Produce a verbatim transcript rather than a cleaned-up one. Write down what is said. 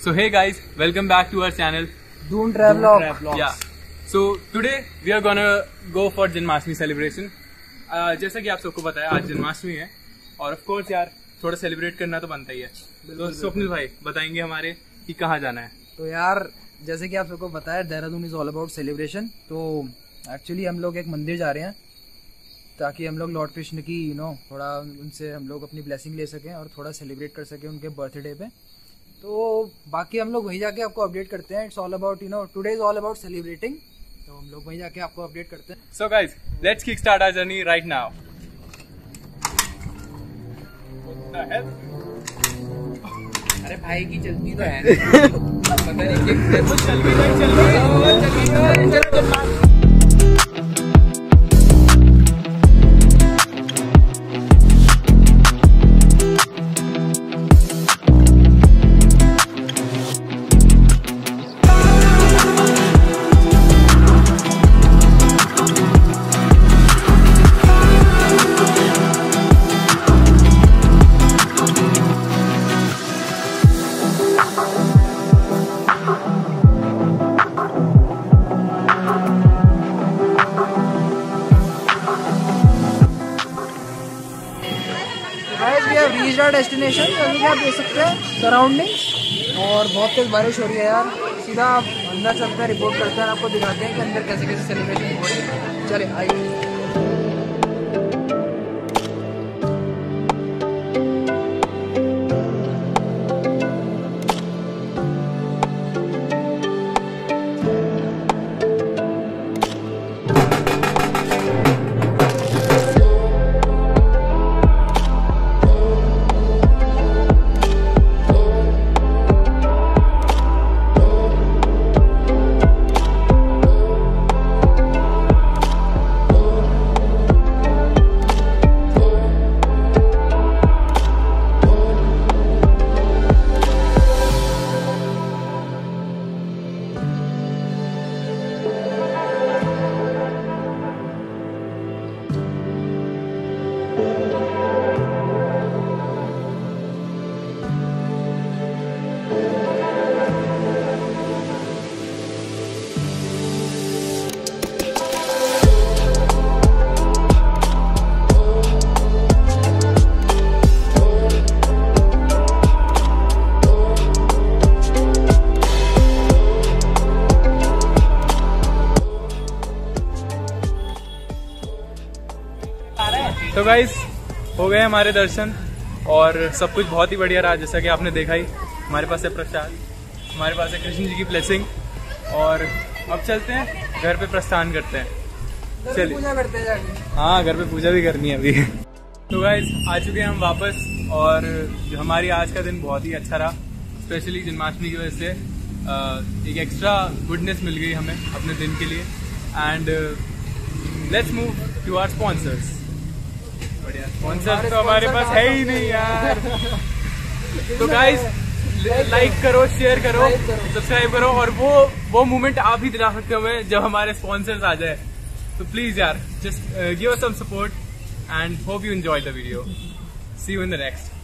So hey guys, welcome back to our channel Doon Travelog. Yeah. So today we are gonna go for Janmashtami celebration. uh, जैसा कि आप सबको पता है आज जन्माष्टमी है और of course यार थोड़ा सेलिब्रेट करना तो बनता ही है। तो स्वप्निल भाई बताएंगे हमारे कि कहाँ जाना है। तो यार जैसे कि आप सबको पता है Dehradun is all about celebration. तो एक्चुअली हम लोग एक मंदिर जा रहे हैं ताकि हम लोग लॉर्ड कृष्ण की यू नो थोड़ा उनसे हम लोग अपनी ब्लेसिंग ले सकें और थोड़ा सेलिब्रेट कर सकें उनके बर्थडे पे। तो बाकी हम लोग वहीं जाके आपको अपडेट करते हैं। It's all about you know today is all about celebrating. तो हम लोग वहीं जाके आपको अपडेट करते हैं। So guys let's kick start our journey right now. अरे भाई की चलती तो है पता नहीं चल गई चल गई। Reach our destination. जैसे कि आप देख सकते हैं सराउंडिंग्स और बहुत तेज बारिश हो रही है यार। सीधा अंदर चलते हैं, रिपोर्ट करते हैं, आपको दिखाते हैं कि अंदर कैसे कैसे सेलिब्रेशन हो रही है। चले आइए। तो गाइस हो गए हमारे दर्शन और सब कुछ बहुत ही बढ़िया रहा। जैसा कि आपने देखा ही हमारे पास है प्रसाद, हमारे पास है कृष्ण जी की ब्लेसिंग और अब चलते हैं घर पे प्रस्थान करते हैं। चलिए पूजा करते हैं जाके। हाँ घर पे पूजा भी करनी है अभी। तो गाइस आ चुके हैं हम वापस और जो हमारी आज का दिन बहुत ही अच्छा रहा। स्पेशली जन्माष्टमी की वजह से एक एक्स्ट्रा गुडनेस मिल गई हमें अपने दिन के लिए। And let's move to our sponsors. बढ़िया स्पॉन्सर तो हमारे पास है ही नहीं यार। तो गाइस लाइक करो, शेयर करो, सब्सक्राइब करो और वो वो मोमेंट आप ही दिला सकते हो हमें जब हमारे स्पॉन्सर्स आ जाए। तो प्लीज यार just give us some support and hope you enjoy the video. See you in the next.